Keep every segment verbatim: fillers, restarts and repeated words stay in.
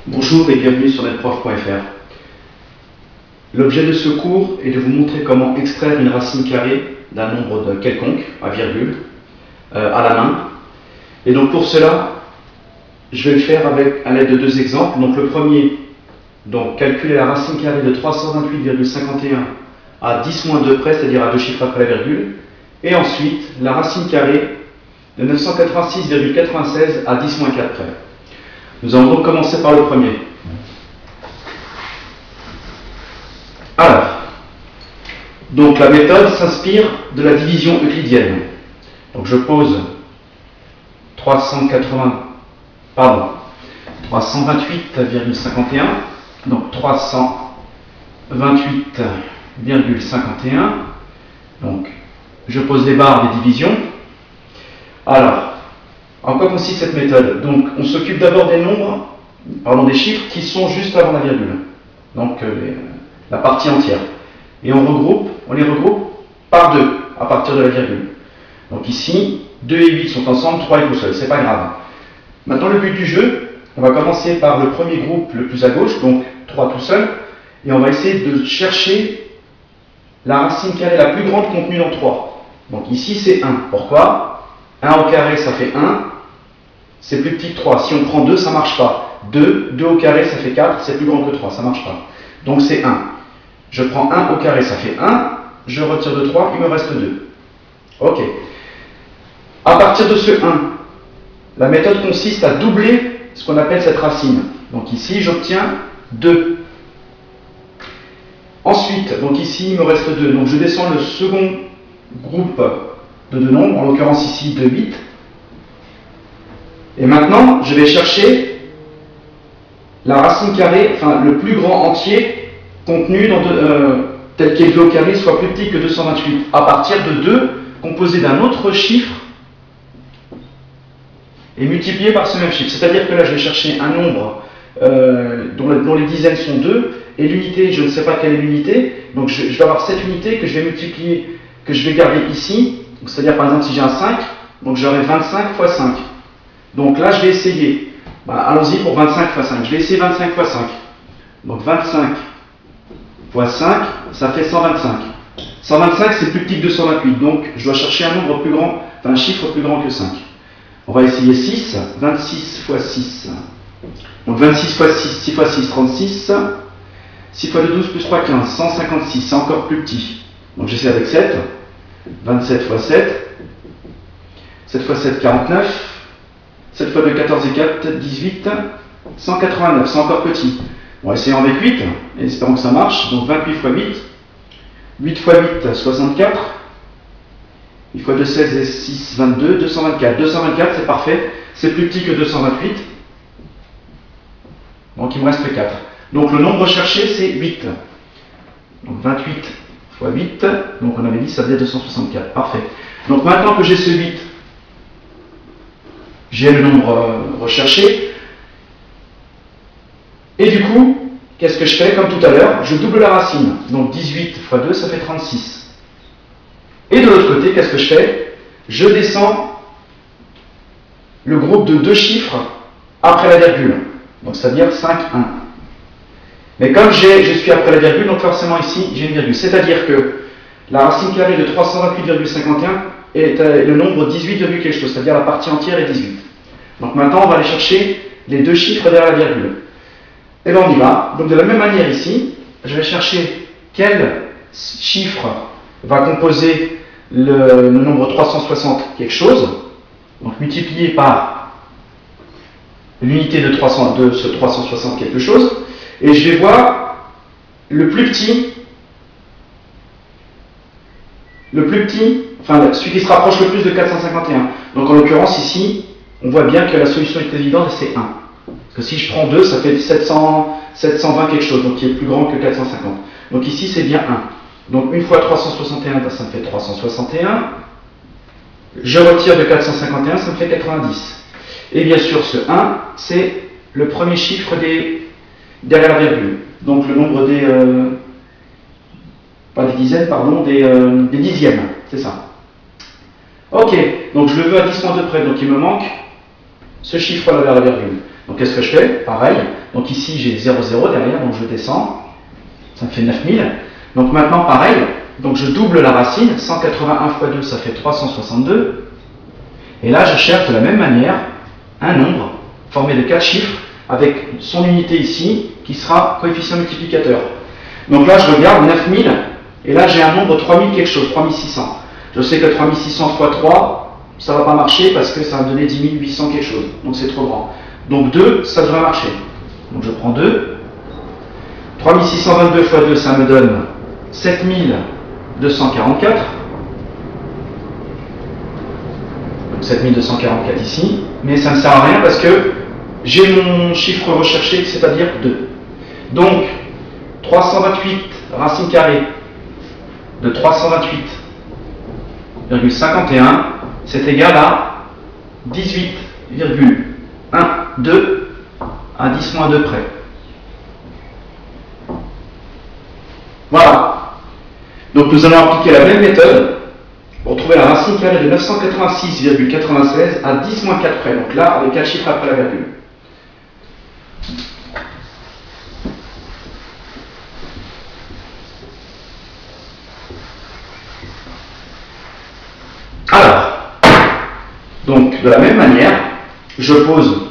Bonjour et bienvenue sur netprof point F R. L'objet de ce cours est de vous montrer comment extraire une racine carrée d'un nombre de quelconque, à virgule, euh, à la main. Et donc pour cela, je vais le faire avec, à l'aide de deux exemples. Donc le premier, donc calculer la racine carrée de trois cent vingt-huit virgule cinquante et un à dix moins deux près, c'est-à-dire à deux chiffres après la virgule. Et ensuite, la racine carrée de neuf cent quatre-vingt-six virgule quatre-vingt-seize à dix moins quatre près. Nous allons donc commencer par le premier. Alors, donc la méthode s'inspire de la division euclidienne. Donc je pose trois cent quatre-vingts, pardon, trois cent vingt-huit virgule cinquante et un, donc trois cent vingt-huit virgule cinquante et un, donc je pose les barres des divisions. Alors, en quoi consiste cette méthode? Donc, on s'occupe d'abord des nombres, pardon, des chiffres qui sont juste avant la virgule, donc euh, les, la partie entière. Et on regroupe, on les regroupe par deux à partir de la virgule. Donc ici, deux et huit sont ensemble, trois est tout seul, c'est pas grave. Maintenant, le but du jeu, on va commencer par le premier groupe le plus à gauche, donc trois tout seul, et on va essayer de chercher la racine carrée la plus grande contenue dans trois. Donc ici, c'est un. Pourquoi? un au carré, ça fait un. C'est plus petit que trois. Si on prend deux, ça ne marche pas. deux, deux au carré, ça fait quatre, c'est plus grand que trois, ça ne marche pas. Donc c'est un. Je prends un au carré, ça fait un. Je retire de trois, il me reste deux. Ok. À partir de ce un, la méthode consiste à doubler ce qu'on appelle cette racine. Donc ici, j'obtiens deux. Ensuite, donc ici, il me reste deux. Donc je descends le second groupe de deux nombres, en l'occurrence ici de huit. Et maintenant, je vais chercher la racine carrée, enfin le plus grand entier contenu dans de, euh, tel qu'élevé au carré soit plus petit que deux cent vingt-huit, à partir de deux composé d'un autre chiffre et multiplié par ce même chiffre. C'est-à-dire que là, je vais chercher un nombre euh, dont, le, dont les dizaines sont deux, et l'unité, je ne sais pas quelle est l'unité, donc je, je vais avoir cette unité que je vais multiplier, que je vais garder ici. C'est-à-dire par exemple si j'ai un cinq, donc j'aurai vingt-cinq fois cinq. Donc là je vais essayer, bah, allons-y pour vingt-cinq fois cinq, je vais essayer vingt-cinq fois cinq. Donc vingt-cinq fois cinq, ça fait cent vingt-cinq. cent vingt-cinq c'est plus petit que deux cent vingt-huit, donc je dois chercher un nombre plus grand, enfin un chiffre plus grand que cinq. On va essayer six, vingt-six fois six. Donc vingt-six fois six, six fois six, trente-six. six fois deux, douze plus trois, quinze, cent cinquante-six, c'est encore plus petit. Donc j'essaie avec sept. vingt-sept fois sept, sept fois sept, quarante-neuf, sept fois deux, quatorze et quatre, dix-huit, cent quatre-vingt-neuf, c'est encore petit. On va essayer avec huit, et espérons que ça marche. Donc vingt-huit fois huit, huit fois huit, soixante-quatre, huit fois deux, seize et six, vingt-deux, deux cent vingt-quatre. deux cent vingt-quatre, c'est parfait, c'est plus petit que deux cent vingt-huit, donc il me reste quatre. Donc le nombre recherché, c'est huit. Donc vingt-huit fois huit, donc on avait dit ça faisait deux cent soixante-quatre, parfait. Donc maintenant que j'ai ce huit, j'ai le nombre euh, recherché, et du coup, qu'est-ce que je fais? Comme tout à l'heure, je double la racine, donc dix-huit fois deux, ça fait trente-six. Et de l'autre côté, qu'est-ce que je fais? Je descends le groupe de deux chiffres après la virgule, donc c'est-à-dire cinq, un. Mais comme je suis après la virgule, donc forcément ici, j'ai une virgule. C'est-à-dire que la racine carrée de trois cent vingt-huit virgule cinquante et un est le nombre dix-huit, quelque chose, c'est-à-dire la partie entière est dix-huit. Donc maintenant, on va aller chercher les deux chiffres derrière la virgule. Et bien on y va. Donc de la même manière ici, je vais chercher quel chiffre va composer le, le nombre trois cent soixante quelque chose, donc multiplié par l'unité de, trois cents, de ce trois cent soixante quelque chose. Et je vais voir le plus petit, le plus petit, enfin celui qui se rapproche le plus de quatre cent cinquante et un. Donc en l'occurrence ici, on voit bien que la solution est évidente et c'est un. Parce que si je prends deux, ça fait sept cents, sept cent vingt quelque chose, donc qui est plus grand que quatre cent cinquante. Donc ici c'est bien un. Donc une fois trois cent soixante et un, ça me fait trois cent soixante et un. Je retire de quatre cent cinquante et un, ça me fait quatre-vingt-dix. Et bien sûr ce un, c'est le premier chiffre des... derrière la virgule, donc le nombre des, euh, pas des dizaines, pardon, des, euh, des dixièmes, c'est ça. Ok, donc je le veux à dix moins deux près, donc il me manque ce chiffre-là vers la virgule. Donc qu'est-ce que je fais? Pareil. Donc ici j'ai zéro zéro derrière, donc je descends. Ça me fait neuf mille. Donc maintenant pareil, donc je double la racine. cent quatre-vingt-un fois deux, ça fait trois cent soixante-deux. Et là je cherche de la même manière un nombre formé de quatre chiffres avec son unité ici qui sera coefficient multiplicateur. Donc là je regarde neuf mille et là j'ai un nombre trois mille quelque chose, trois mille six cents. Je sais que trois mille six cents fois trois, ça ne va pas marcher parce que ça va me donner dix mille huit cents quelque chose, donc c'est trop grand. Donc deux, ça devrait marcher. Donc je prends deux. trois mille six cent vingt-deux fois deux, ça me donne sept mille deux cent quarante-quatre. Donc sept mille deux cent quarante-quatre ici. Mais ça ne sert à rien parce que j'ai mon chiffre recherché, c'est-à-dire deux. Donc trois cent vingt-huit racine carrée de trois cent vingt-huit virgule cinquante et un, c'est égal à dix-huit virgule douze à dix moins deux près. Voilà. Donc nous allons appliquer la même méthode pour trouver la racine carrée de neuf cent quatre-vingt-six virgule quatre-vingt-seize à dix moins quatre près. Donc là, avec quatre chiffres après la virgule. Alors, donc de la même manière, je pose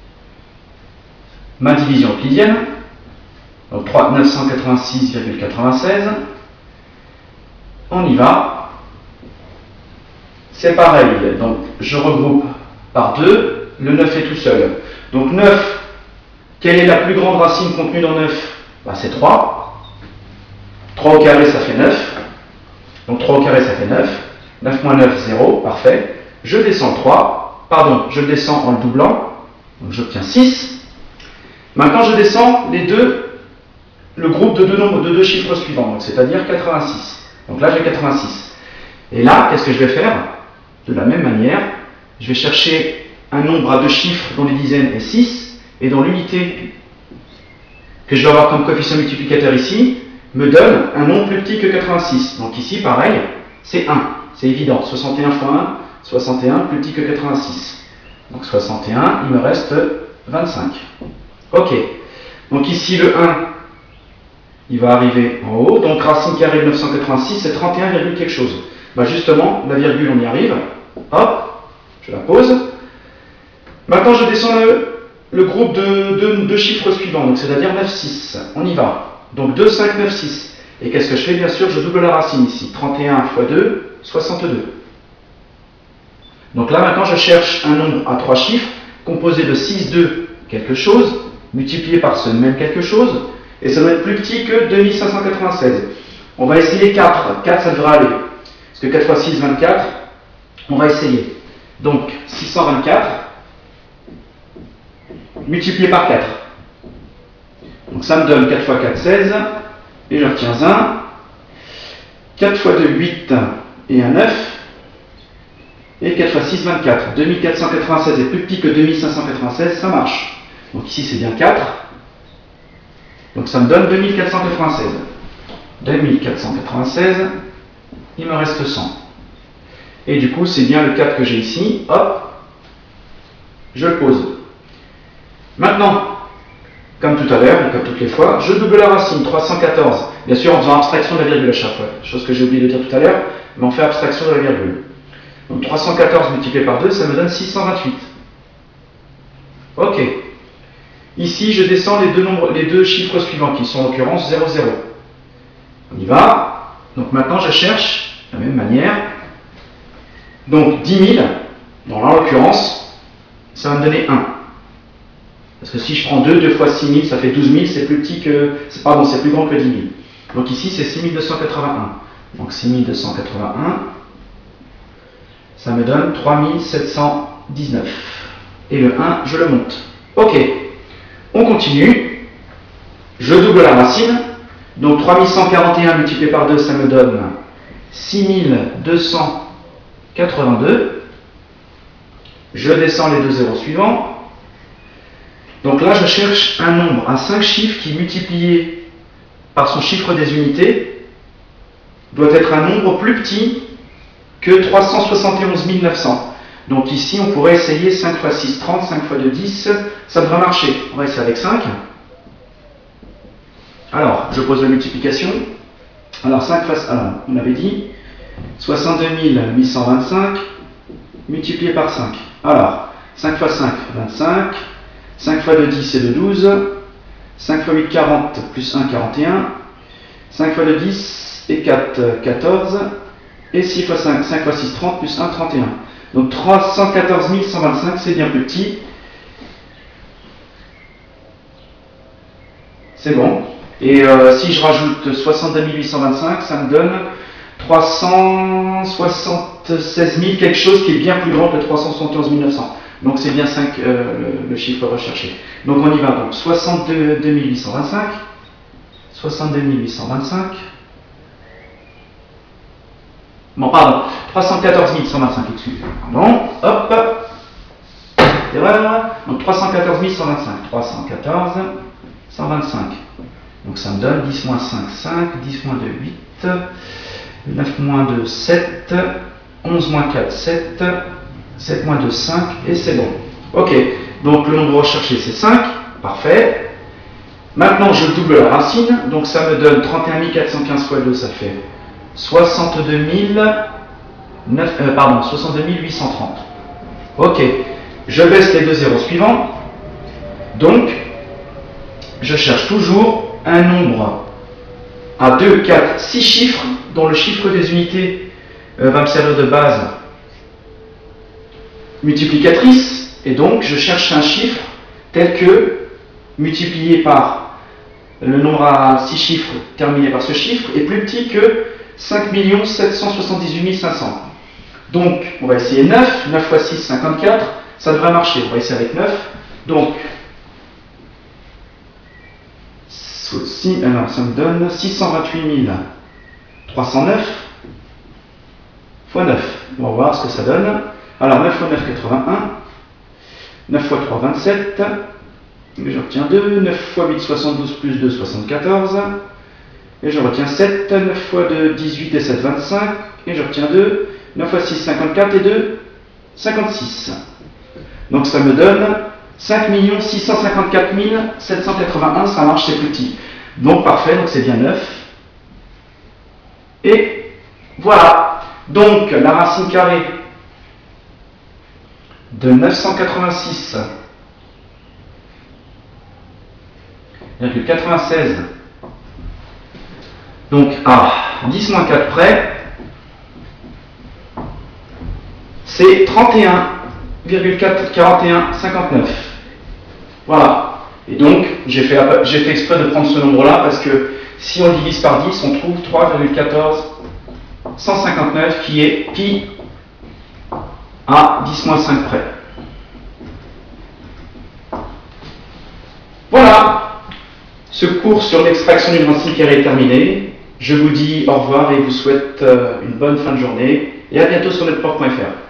ma division euclidienne, donc neuf cent quatre-vingt-six virgule quatre-vingt-seize. On y va. C'est pareil, donc je regroupe par deux, le neuf est tout seul. Donc neuf, quelle est la plus grande racine contenue dans neuf? Bah, c'est trois. trois au carré, ça fait neuf. Donc trois au carré, ça fait neuf. neuf moins neuf, zéro, parfait. Je descends trois, pardon, je descends en le doublant, donc j'obtiens six. Maintenant je descends les deux, le groupe de deux nombres, de deux chiffres suivants, c'est-à-dire quatre-vingt-six. Donc là j'ai quatre-vingt-six. Et là, qu'est-ce que je vais faire? De la même manière, je vais chercher un nombre à deux chiffres dont les dizaines est six, et dont l'unité que je vais avoir comme coefficient multiplicateur ici, me donne un nombre plus petit que quatre-vingt-six. Donc ici, pareil, c'est un. C'est évident, soixante et un fois un, soixante et un plus petit que quatre-vingt-six. Donc soixante et un, il me reste vingt-cinq. Ok. Donc ici, le un, il va arriver en haut. Donc racine carrée de neuf cent quatre-vingt-six, c'est trente et un, quelque chose. Bah justement, la virgule, on y arrive. Hop, je la pose. Maintenant, je descends le, le groupe de, de, de chiffres suivants, donc c'est-à-dire neuf, six. On y va. Donc deux, cinq, neuf, six. Et qu'est-ce que je fais? Bien sûr, je double la racine ici. trente et un fois deux, soixante-deux. Donc là, maintenant, je cherche un nombre à trois chiffres, composé de six, deux, quelque chose, multiplié par ce même quelque chose, et ça doit être plus petit que deux mille cinq cent quatre-vingt-seize. On va essayer quatre. quatre, ça devrait aller. Parce que quatre fois six, vingt-quatre. On va essayer. Donc, six cent vingt-quatre, multiplié par quatre. Donc ça me donne quatre fois quatre, seize. Et je retiens un. quatre fois deux, huit. Et un neuf. Et quatre fois six, vingt-quatre. deux mille quatre cent quatre-vingt-seize est plus petit que deux mille cinq cent quatre-vingt-seize, ça marche. Donc ici c'est bien quatre. Donc ça me donne deux mille quatre cent quatre-vingt-seize. deux mille quatre cent quatre-vingt-seize, il me reste cent. Et du coup c'est bien le quatre que j'ai ici. Hop, je le pose. Maintenant, comme tout à l'heure, comme toutes les fois, je double la racine, trois cent quatorze. Bien sûr en faisant abstraction de la virgule à chaque fois. Chose que j'ai oublié de dire tout à l'heure, mais on fait abstraction de la virgule. Donc trois cent quatorze multiplié par deux, ça me donne six cent vingt-huit. Ok. Ici, je descends les deux, nombres, les deux chiffres suivants, qui sont en l'occurrence zéro, zéro. On y va. Donc maintenant, je cherche de la même manière. Donc dix mille, dans l'occurrence, ça va me donner un. Parce que si je prends deux, deux fois six mille, ça fait douze mille, c'est plus petit que. Pardon, c'est plus grand que dix mille. Donc ici, c'est six mille deux cent quatre-vingt-un. Donc six mille deux cent quatre-vingt-un. Ça me donne trois mille sept cent dix-neuf. Et le un, je le monte. Ok. On continue. Je double la racine. Donc trois mille cent quarante et un multiplié par deux, ça me donne six mille deux cent quatre-vingt-deux. Je descends les deux zéros suivants. Donc là, je cherche un nombre à cinq chiffres qui, multiplié par son chiffre des unités, doit être un nombre plus petit que trois cent soixante et onze mille neuf cents. Donc ici, on pourrait essayer cinq fois six, trente, cinq fois deux, dix, ça devrait marcher. On va essayer avec cinq. Alors, je pose la multiplication. Alors, cinq fois, alors, on avait dit soixante-deux mille huit cent vingt-cinq multiplié par cinq. Alors, cinq fois cinq, vingt-cinq. cinq fois deux, dix, c'est de douze. cinq fois huit, quarante, plus un, quarante et un. cinq fois deux, dix, et quatre, quatorze. Et six fois cinq, cinq fois six, trente, plus un, trente et un. Donc trois cent quatorze mille cent vingt-cinq, c'est bien plus petit. C'est bon. Et euh, si je rajoute soixante-deux mille huit cent vingt-cinq, ça me donne trois cent soixante-seize mille, quelque chose qui est bien plus grand que trois cent soixante et onze mille neuf cents. Donc c'est bien cinq euh, le, le chiffre recherché. Donc on y va. Donc soixante-deux mille huit cent vingt-cinq. soixante-deux mille huit cent vingt-cinq. Bon, pardon. trois cent quatorze mille cent vingt-cinq, excusez-moi. Pardon. Hop. Erreur. Donc trois cent quatorze mille cent vingt-cinq. trois cent quatorze cent vingt-cinq. Donc ça me donne dix moins cinq, cinq, dix moins deux, huit, neuf moins deux, sept, onze moins quatre, sept, sept moins deux, cinq, et c'est bon. Ok, donc le nombre recherché c'est cinq, parfait. Maintenant je double la racine, donc ça me donne trente et un mille quatre cent quinze fois deux, ça fait soixante-deux mille huit cent trente. Ok, je baisse les deux zéros suivants, donc je cherche toujours un nombre à deux, quatre, six chiffres dont le chiffre des unités euh, va me servir de base multiplicatrice, et donc je cherche un chiffre tel que multiplié par le nombre à six chiffres terminé par ce chiffre est plus petit que cinq millions sept cent soixante-dix-huit mille cinq cents. Donc on va essayer neuf, neuf fois six, cinquante-quatre, ça devrait marcher, on va essayer avec neuf. Donc alors ça me donne six cent vingt-huit mille trois cent neuf fois neuf. On va voir ce que ça donne. Alors neuf fois neuf, quatre-vingt-un. neuf fois trois, vingt-sept. Et je retiens deux. neuf fois huit, soixante-douze, plus deux, soixante-quatorze. Et je retiens sept. neuf fois deux, dix-huit et sept, vingt-cinq. Et je retiens deux. neuf fois six, cinquante-quatre et deux, cinquante-six. Donc ça me donne cinq millions six cent cinquante-quatre mille sept cent quatre-vingt-un, ça marche, c'est plus petit. Donc parfait, donc c'est bien neuf. Et voilà. Donc la racine carrée de neuf cent quatre-vingt-six virgule quatre-vingt-seize, donc à dix moins quatre près, c'est trente et un virgule quarante et un cinquante-neuf. Voilà. Et donc, j'ai fait, j'ai fait exprès de prendre ce nombre-là parce que si on divise par dix, on trouve trois virgule quatorze cent cinquante-neuf qui est pi à dix moins cinq près. Voilà. Ce cours sur l'extraction d'une racine carrée est terminé. Je vous dis au revoir et vous souhaite une bonne fin de journée. Et à bientôt sur netport point F R.